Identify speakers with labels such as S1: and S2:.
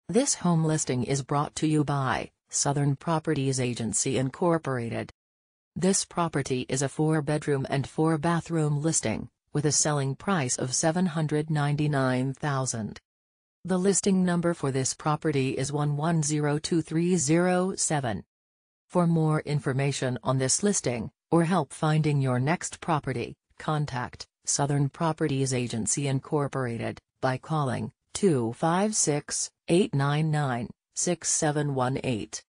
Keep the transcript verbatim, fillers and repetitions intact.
S1: This home listing is brought to you by Southern Properties Agency Incorporated. This property is a four-bedroom and four-bathroom listing, with a selling price of seven hundred ninety-nine thousand dollars. The listing number for this property is one one zero two three zero seven. For more information on this listing, or help finding your next property, contact Southern Properties Agency Incorporated by calling two five six, eight nine nine, six seven one eight.